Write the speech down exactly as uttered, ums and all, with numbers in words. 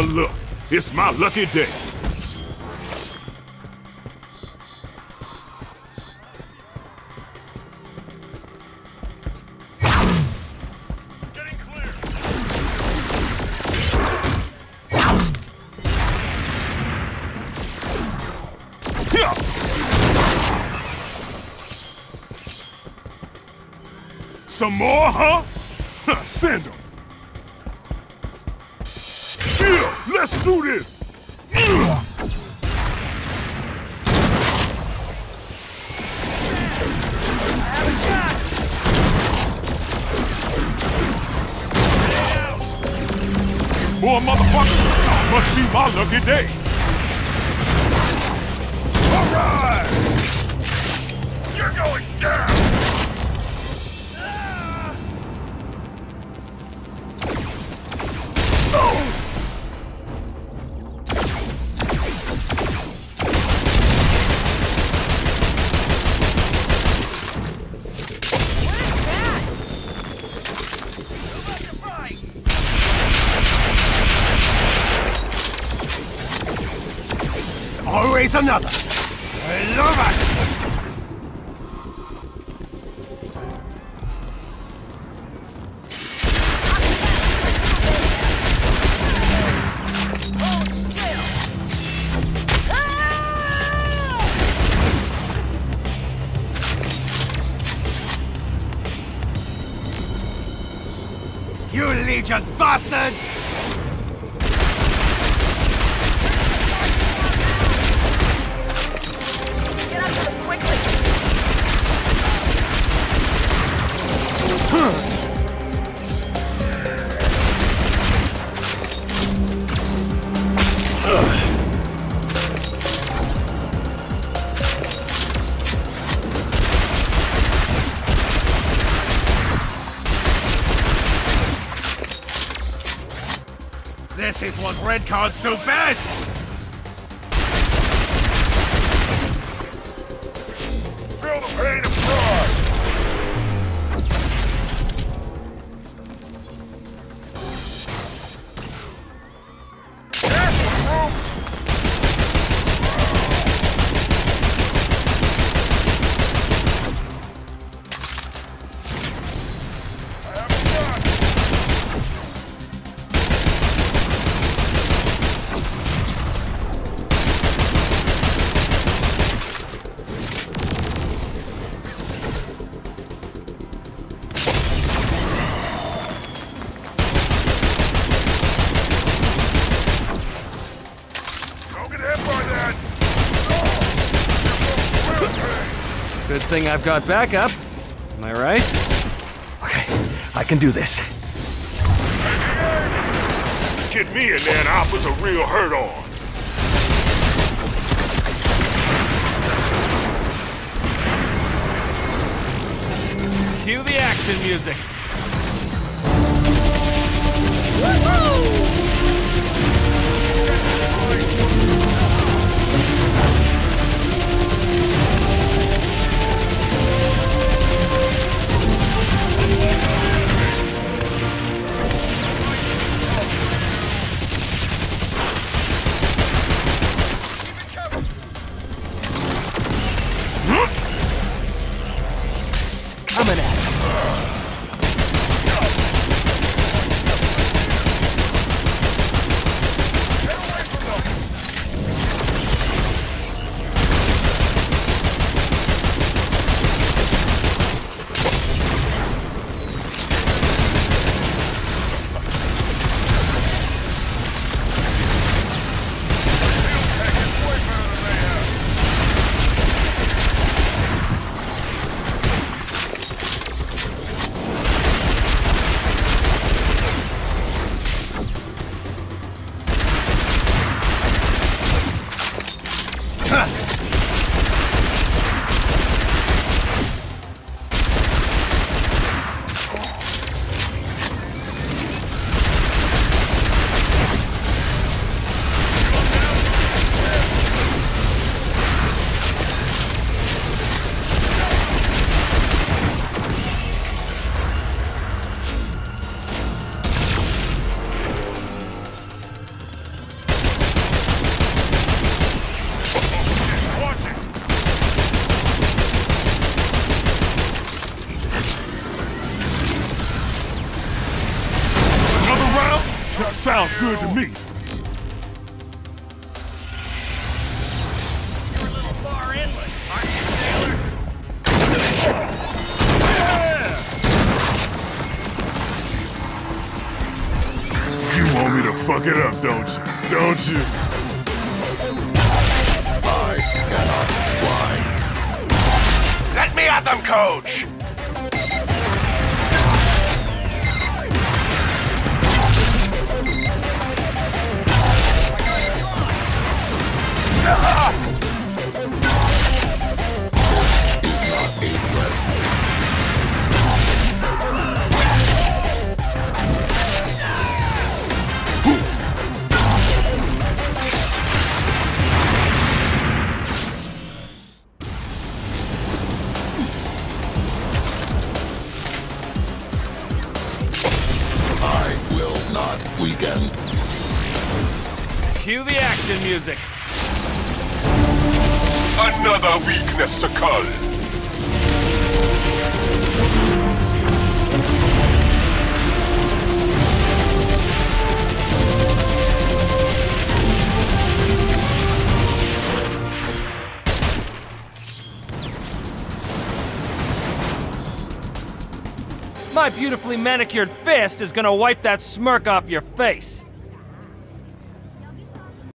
of luck. It's my lucky day. Some more, huh? Huh, send them. Yeah, let's do this. Yeah. More motherfuckers. Must be my lucky day. All right. You're going down. Always another. I love it. You Legion bastards! This is what red cards do best! Feel the pain of pride! Good thing I've got backup. Am I right? Okay, I can do this. Get me in there and I'll put the real hurt on. Cue the action music. Woohoo! Coming at him. Sounds good to me. You're a little far inland, aren't you, sailor? You want me to fuck it up, don't you? Don't you? I cannot fly. Let me at them, coach! Is not a threat. I will not weaken. Cue the action music. Another weakness to cull. My beautifully manicured fist is gonna wipe that smirk off your face.